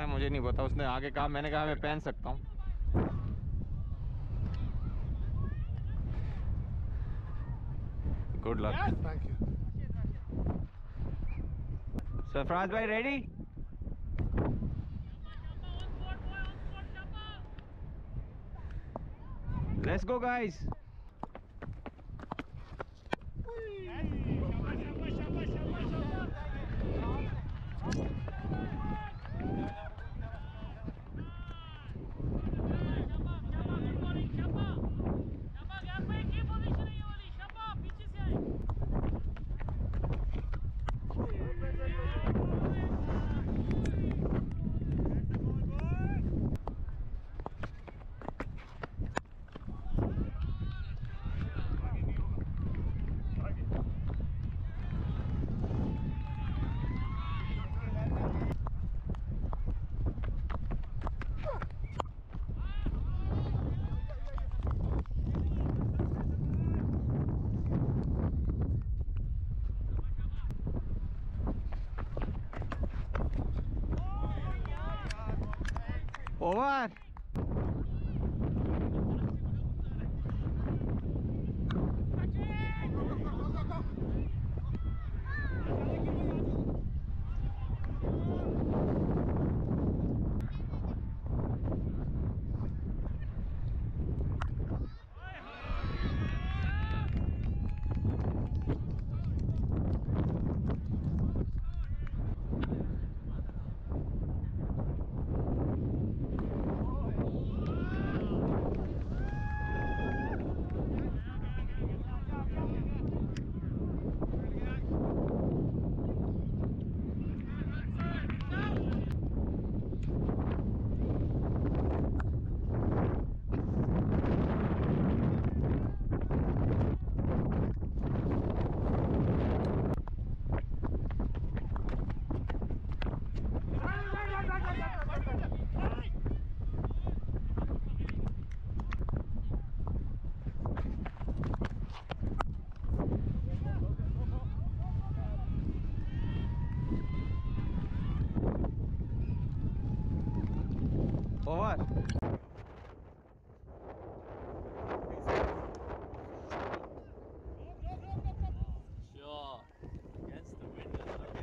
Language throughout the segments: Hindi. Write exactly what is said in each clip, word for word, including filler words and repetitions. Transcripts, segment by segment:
पहनता है मुझे नहीं पता, उसने आगे कहा, मैंने कहा मैं पहन सकता हूँ। Good luck. Thank you. Sarfaraz भाई ready? Let's go guys. Over. Over. Sure. Against the wind as well.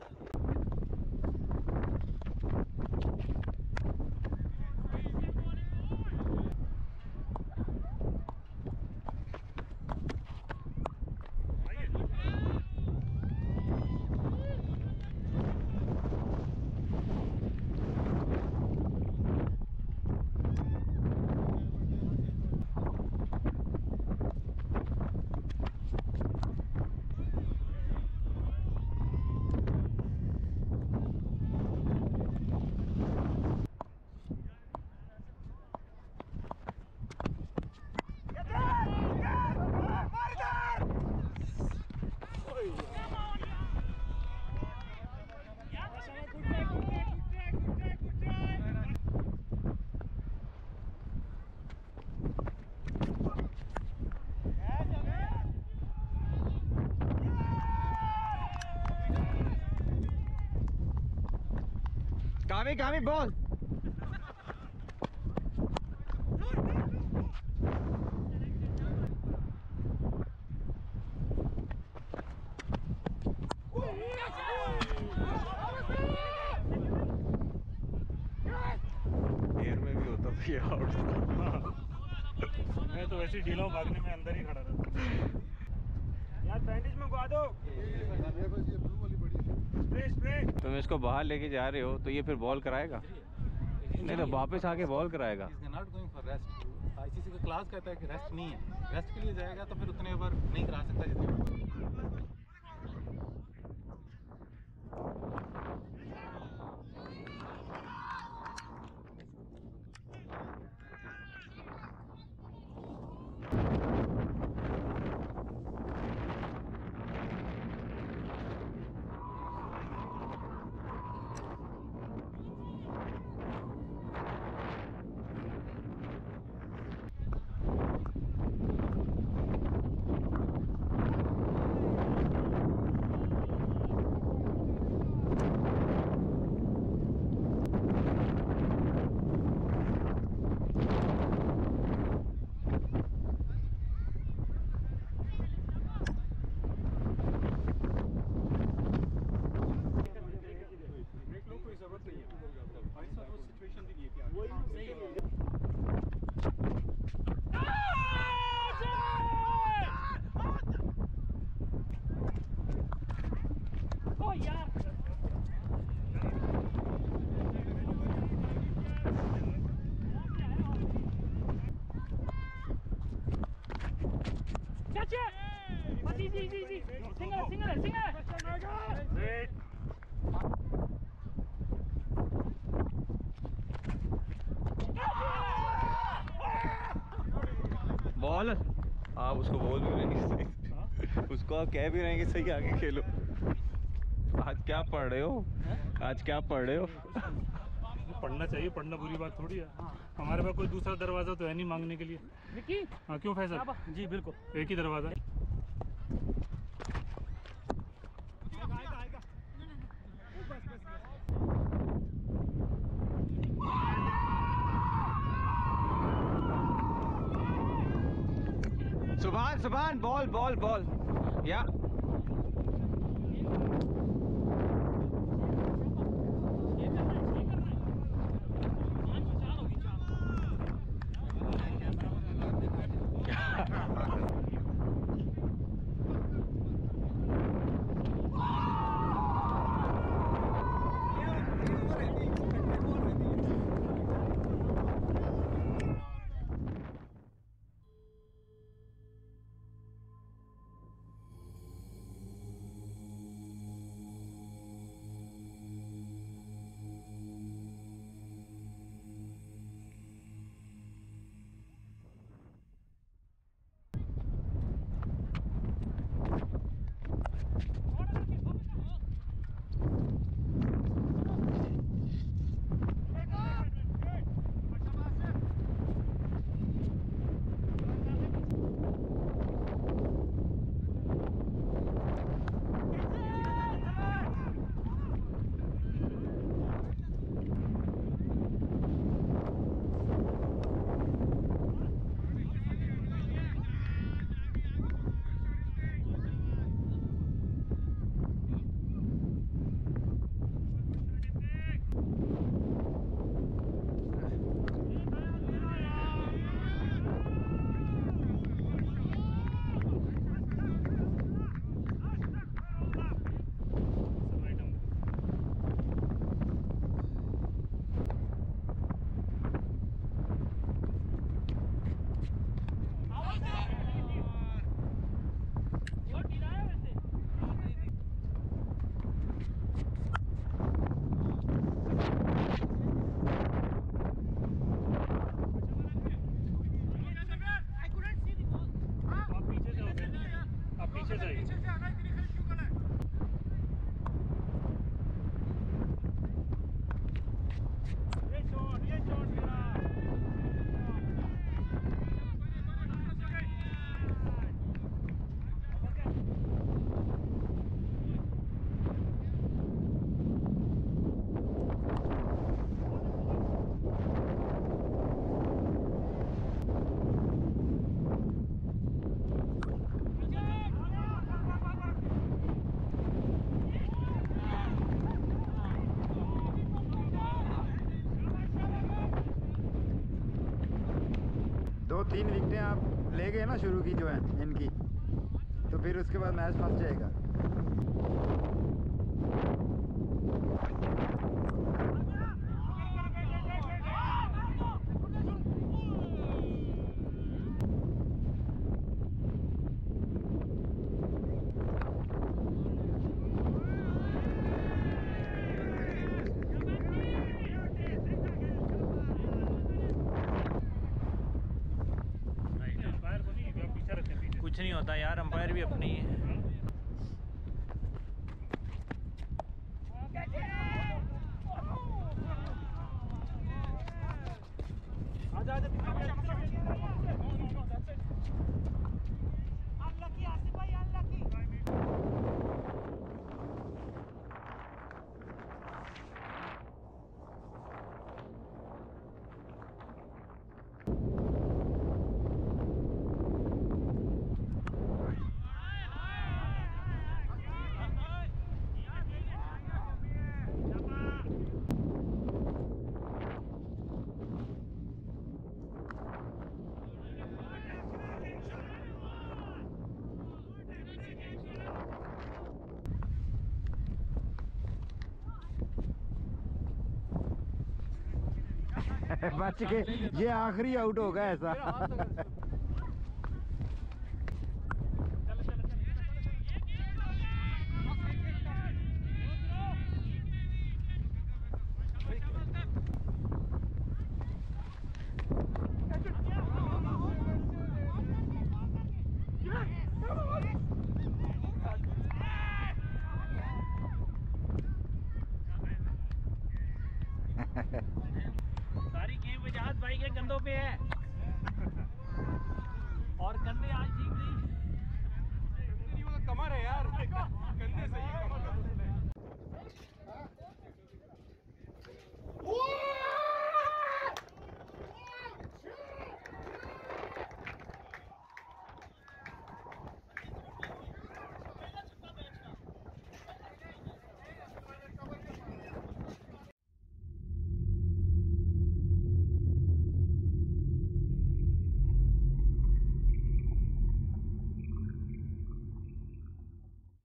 कामी कामी बॉल। एयर में भी होता तो ये आउट था। मैं तो वैसे ही ढीला हूँ, भागने में अंदर ही खड़ा रहता यार। बैंडेज में गवा दो। Spray spray. तुम इसको बाहर लेके जा रहे हो तो ये फिर बॉल कराएगा? नहीं तो वापस आके बॉल कराएगा। Not going for rest. ICC का क्लास कहता है कि रेस्ट नहीं है, रेस्ट के लिए जाएगा तो फिर उतने बार नहीं करा सकता जितने उसको बोल भी रहे हैं सही, उसको कह भी रहे हैं कि सही आगे खेलो। आज क्या पढ़ रहे हो? आज क्या पढ़ रहे हो? पढ़ना चाहिए, पढ़ना बुरी बात थोड़ी है। हमारे पास कोई दूसरा दरवाजा तो है नहीं मांगने के लिए। हाँ क्यों फैसल? जी बिल्कुल, एक ही दरवाजा है। सुभान सुभान बॉल बॉल बॉल या दो तीन विकेटें आप ले गए ना शुरू की जो है इनकी, तो फिर उसके बाद मैच फंस जाएगा। कुछ नहीं होता यार, अंपायर भी अपनी है। बच के ये आखिरी आउट होगा ऐसा। सारी गेम वजाहत भाई के कंधों पे है और कंधे आज